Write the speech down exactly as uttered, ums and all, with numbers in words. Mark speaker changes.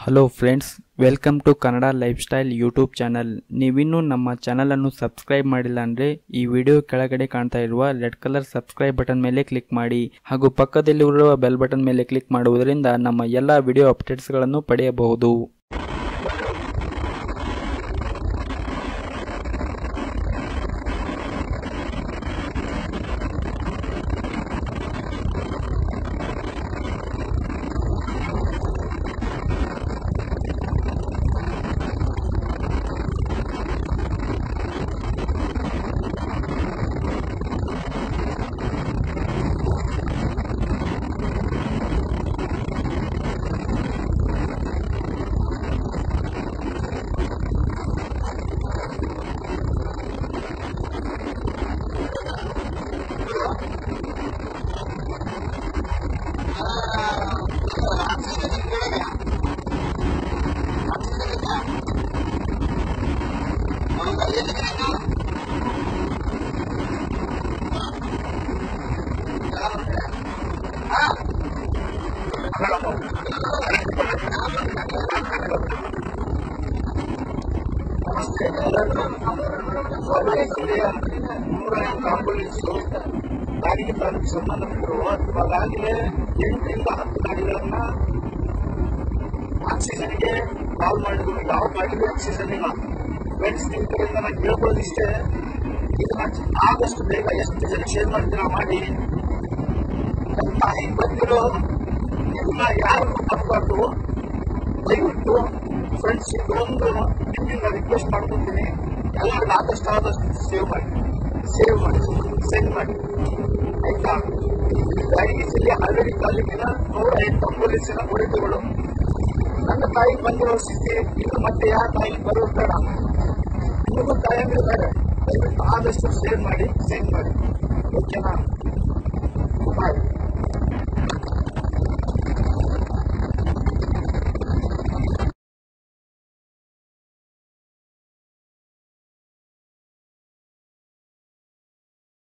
Speaker 1: Hello friends, welcome to Kannada lifestyle YouTube channel. ನೀವಿನ್ನೂ ನಮ್ಮ ಚಾನಲನ್ನು ಸಬ್ಸ್ಕ್ರೈಬ್ ಮಾಡಿಲ್ಲ ಅಂದರೆ ಈ ವಿಡಿಯೋ ಕೆಳಗಡೆ ಕಾಣ್ತಾ ಇರುವ ರೆಡ್ ಕಲರ್ ಸಬ್ಸ್ಕ್ರೈಬ್ ಬಟನ್ ಮೇಲೆ ಕ್ಲಿಕ್ ಮಾಡಿ ಹಾಗೂ ಪಕ್ಕದಲ್ಲಿರುವ ಬೆಲ್ ಬಟನ್ ಮೇಲೆ ಕ್ಲಿಕ್ ಮಾಡುವುದರಿಂದ ನಮ್ಮ ಎಲ್ಲ ವಿಡಿಯೋ ಅಪ್ಡೇಟ್ಸ್ಗಳನ್ನು ಪಡೆಯಬಹುದು.
Speaker 2: ಗಾಡಿಗೆ ತಾಲೂಕು ಸಂಬಂಧಪಟ್ಟರು ಇವಾಗಲೇ ಎಂಟರಿಂದ ಹತ್ತು ಗಾಡಿಗಳನ್ನ ಆಕ್ಸಿಜನ್ಗೆ ಕಾಲ್ ಮಾಡಿದ್ರು. ಯಾವ ಗಾಡಿಗೂ ಆಕ್ಸಿಜನ್ ಇಲ್ಲ. ಫ್ರೆಂಡ್ಸ್, ನಿಮ್ಮ ಕಡೆಯಿಂದ ನಾನು ಕೇಳ್ಕೊಳ್ಳೋದಿಷ್ಟೇ, ಇದನ್ನ ಆದಷ್ಟು ಬೇಗ ಎಷ್ಟು ಜನ ಶೇರ್ ಮಾಡ್ತೀರಾ ಮಾಡಿ. ತಾಯಿ ಬಂದಿರೋ ಇದನ್ನ ಯಾರು ತಪ್ಪಬಾರ್ದು. ದಯವಿಟ್ಟು ಫ್ರೆಂಡ್ಸ್, ಇದೊಂದು ನಿಮ್ಮಿಂದ ರಿಕ್ವೆಸ್ಟ್ ಮಾಡ್ಕೊತೀನಿ, ಎಲ್ಲರಿಗೂ ಆದಷ್ಟು ಆದಷ್ಟು ಸೇವ್ ಮಾಡಿ ಸೇವ್ ಮಾಡಿ ಸೆಂಡ್ ಮಾಡಿ ಆಯ್ತಾ. ಗಾಡಿಗೆ ಜಿಲ್ಲೆ ಹಾವೇರಿ ತಾಲೂಕಿನ ನೂರ ಎಂಟೊಂಬತ್ತು ಜನ ಹೊಡೆತಗಳು. ನನ್ನ ತಾಯಿಗೆ ಬಂದಿರೋ ಸ್ಥಿತಿ ಇದು ಮತ್ತೆ ಯಾರ ತಾಯಿಗೆ ಬರೋದು ಬೇಡ. ನಿಮಗೂ ತಾಯಿದ್ದಾರೆ, ದಯವಿಟ್ಟು ಆದಷ್ಟು ಸೇವ್ ಮಾಡಿ ಸೆಂಡ್ ಮಾಡಿ. ಓಕೆನಾ? ಬಾಯ್.